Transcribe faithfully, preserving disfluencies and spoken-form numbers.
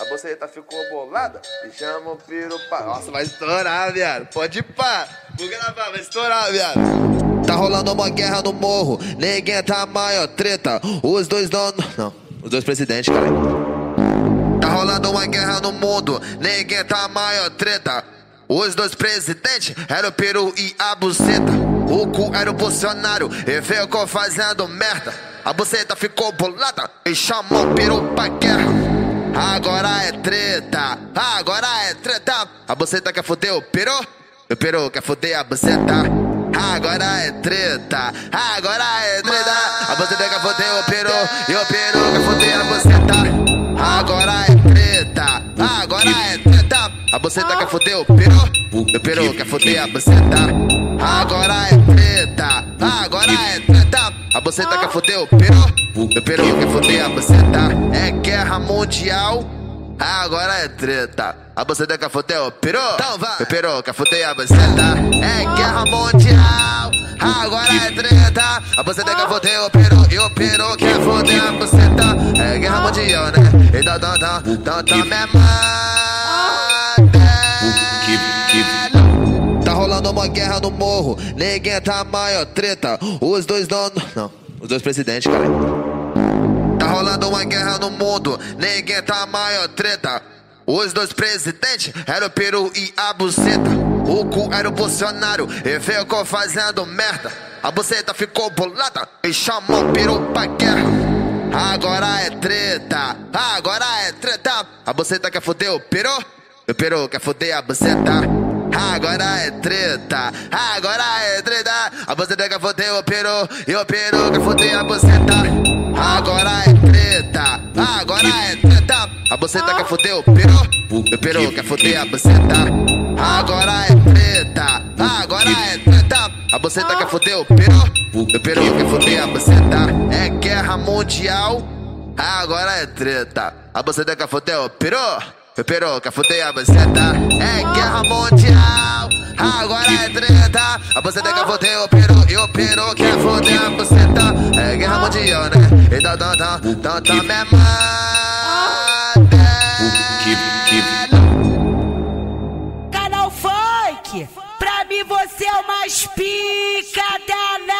buceta ficou bolada e chama o piro pra... Nossa, vai estourar, viado. Pode ir pá. Vou gravar, vai estourar, viado. Tá rolando uma guerra no morro, ninguém tá a maior treta. Os dois donos... Não, os dois presidentes, cara. Tá rolando uma guerra no mundo, ninguém tá a maior treta. Os dois presidentes eram o peru e a buceta. O cu era o Bolsonaro e ficou fazendo merda. A buceta ficou bolada e chamou o peru pra guerra. Agora é treta, agora é treta. A buceta quer foder o peru, o peru quer foder a buceta. Agora é treta, agora é treta. A buceta quer foder o peru e o peru quer foder a buceta. Agora é treta, agora é treta. A buceta quer foder o peru, o peru quer foder a buceta. Agora é treta, agora é treta. A buceta quer foder o peru, o peru quer foder a buceta. É guerra mundial, agora é treta. A buceta quer foder o peru, então vai. O peru quer foder a buceta. É guerra mundial, agora é treta. A buceta quer foder o peru e o peru quer foder a buceta. É guerra mundial, né? Então, então, então, então, então, me manda. Tá rolando uma guerra no morro, ninguém tá a maior treta. Os dois donos... Não, os dois presidentes, cara. Tá rolando uma guerra no mundo, ninguém tá a maior treta. Os dois presidentes eram o peru e a buceta. O cu era o Bolsonaro e ficou fazendo merda. A buceta ficou bolada e chamou o peru pra guerra. Agora é treta, agora é treta. A buceta quer foder o peru, o peru quer foder a buceta. Agora é treta, agora é treta. A buceta quer foder o peru e o peru quer foder a buceta. Agora é treta, agora é treta. A buceta quer foder o peru, o peru quer foder a buceta. Agora é treta, agora é treta. A buceta quer foder o peru, o peru quer foder a buceta. É guerra mundial, agora é treta. A buceta quer foder o peru, o peru quer foder a buceta. É guerra mundial, agora é treta. A buceta quer foder o peru e o peru quer foder a buceta. É guerra mundial, né? Então, então, então, então, então, me manda. Canal Funk, pra mim você é o mais pica da